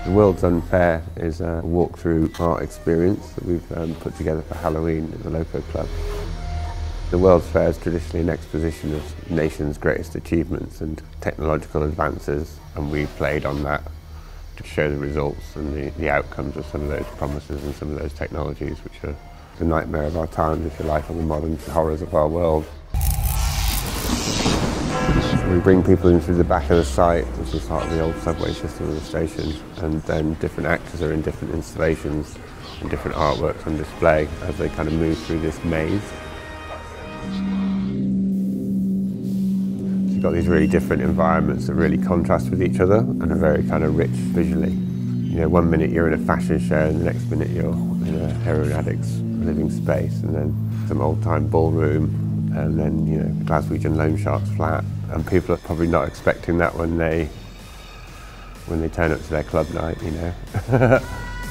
The world's unFair is a walk-through art experience that we've put together for Halloween at the Loco Klub. The World's Fair is traditionally an exposition of nations' greatest achievements and technological advances, and we played on that to show the results and the outcomes of some of those promises and some of those technologies, which are the nightmare of our times, if you like, and the modern horrors of our world. We bring people in through the back of the site, which is part of the old subway system of the station, and then different actors are in different installations and different artworks on display as they kind of move through this maze. So you've got these really different environments that really contrast with each other and are very kind of rich visually. You know, one minute you're in a fashion show and the next minute you're in a heroin addict's living space, and then some old-time ballroom, and then, you know, Glaswegian loan shark's flat. And people are probably not expecting that when they turn up to their club night, you know.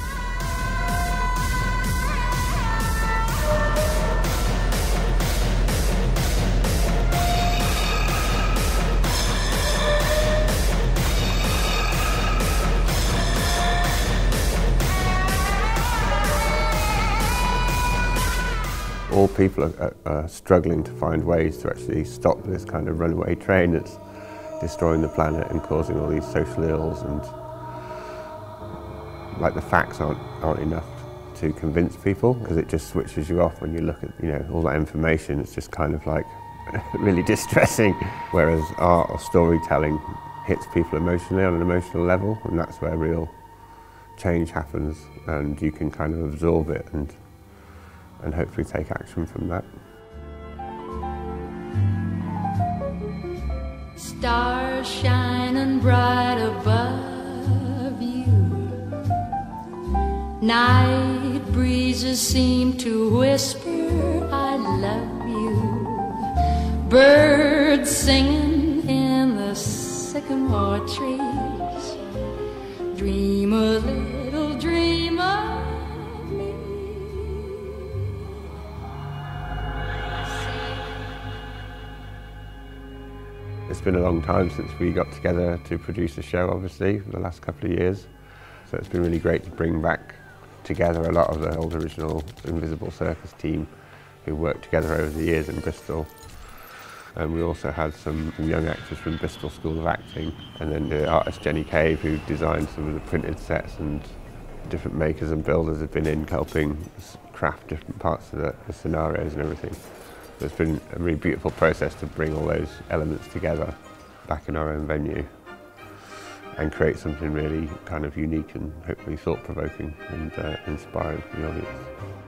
All people are struggling to find ways to actually stop this kind of runaway train that's destroying the planet and causing all these social ills, and like the facts aren't enough to convince people, because it just switches you off when you look at, you know, all that information. It's just kind of like really distressing, whereas art or storytelling hits people emotionally on an emotional level, and that's where real change happens, and you can kind of absorb it and hopefully take action from that. Stars shining bright above you, night breezes seem to whisper, I love you. Birds singing in the sycamore trees, dream a little dream of me. It's been a long time since we got together to produce a show, obviously, for the last couple of years. So it's been really great to bring back together a lot of the old original Invisible Circus team who worked together over the years in Bristol. And we also had some young actors from Bristol School of Acting, and then the artist Jenny Cave, who designed some of the printed sets, and different makers and builders have been in helping craft different parts of the scenarios and everything. So it's been a really beautiful process to bring all those elements together back in our own venue and create something really kind of unique and hopefully thought-provoking and inspiring for the audience.